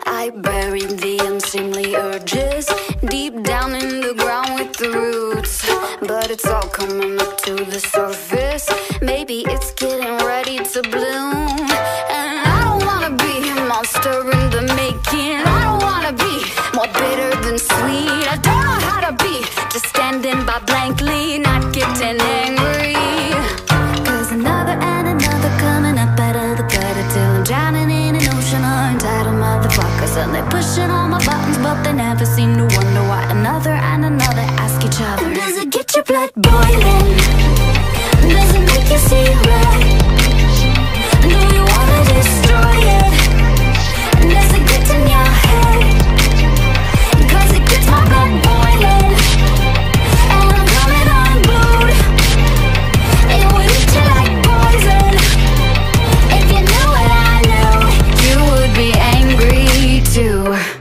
I buried the unseemly urges deep down in the ground with the roots, but it's all coming up to the surface. Maybe it's getting ready to bloom. And I don't wanna be a monster in the making. I don't wanna be more bitter than sweet. I don't know how to be just standing by blankly, not getting angry. Cause another and another coming up out of the gutter till I'm drowning in an ocean of entitled motherfuckers. And they're pushing all my buttons, but they never seem to wonder why another and another ask each other, does it get your blood boiling? Does it make you see red? Do you wanna destroy it? Does it get in your head? Cause it gets my blood boiling, and I'm coming unglued. It would eat you like poison. If you knew what I knew, you would be angry too.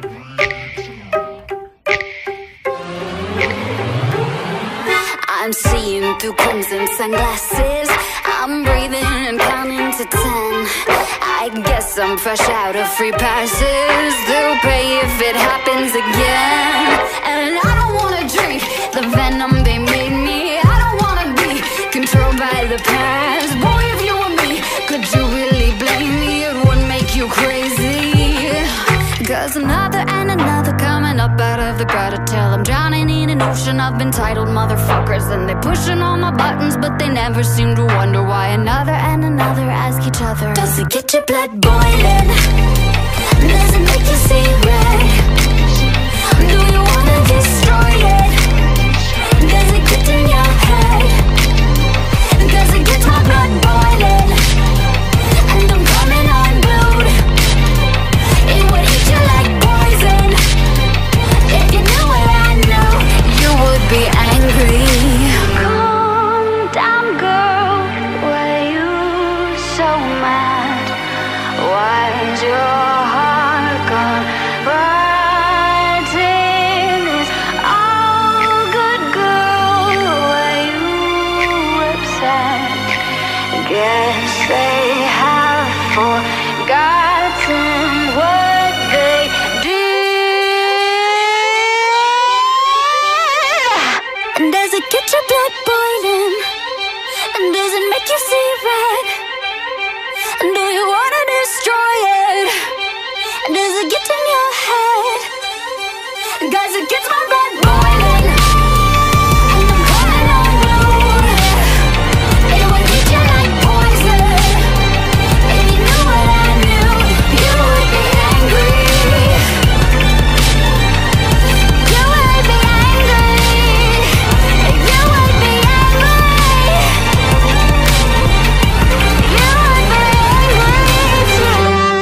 I'm seeing through crimson sunglasses. I'm breathing and counting to 10. I guess I'm fresh out of free passes. They'll pay if it happens again. And I don't wanna drink the venom they made me. I don't wanna be controlled by the past. Boy, if you were me, could you really blame me? It would make you crazy. Cause another and another coming up out of the gutter till I'm drowning in an ocean of entitled motherfuckers. And they're pushing all my buttons, but they never seem to wonder why another and another ask each other, does it get your blood boiling? Does it make you see red? Do you wanna destroy it? Does it get in your head? Does it get my blood boiling? And I'm coming unglued. It would hit you like poison. If you knew what I know, you would be angry. Calm down, girl. Why you so mad? Why's your heart gone writing this all good, girl? Why you upset? Guess they have forgotten what they did. And does it get your blood boiling? And does it make you see red? And do you wanna destroy it? And does it get in your head? Cause it gets my blood boiling, and I'm coming unglued. It would hit you like poison. If you knew what I knew, you would be angry. You would be angry. You would be angry. You would be angry too.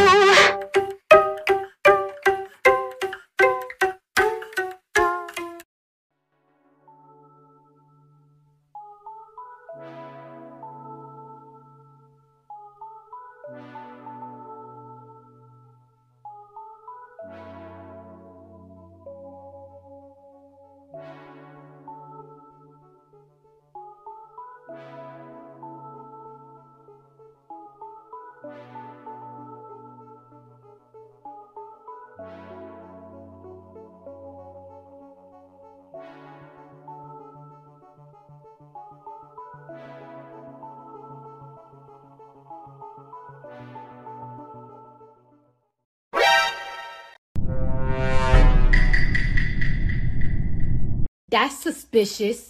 That's suspicious.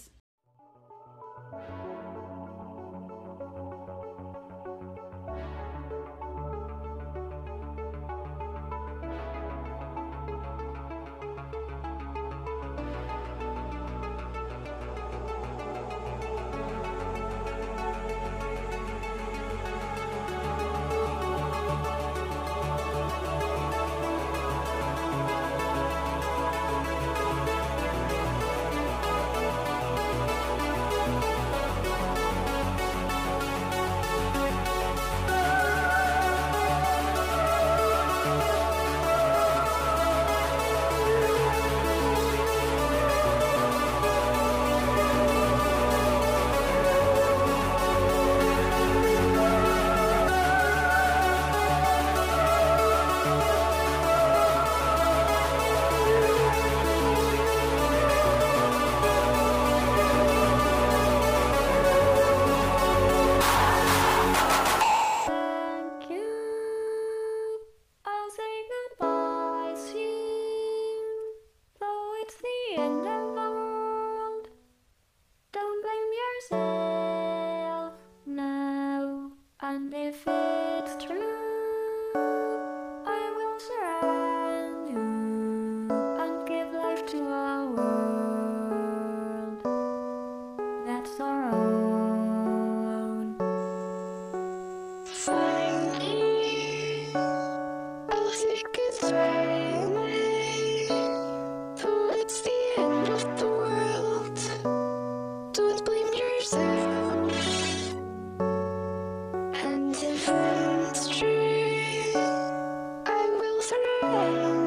And if it's true, I will surround you and give life to our world that's our own. Finally, I'll say goodbye. Though it's the end of the world, don't blame yourself. And if it's true, I will surrender.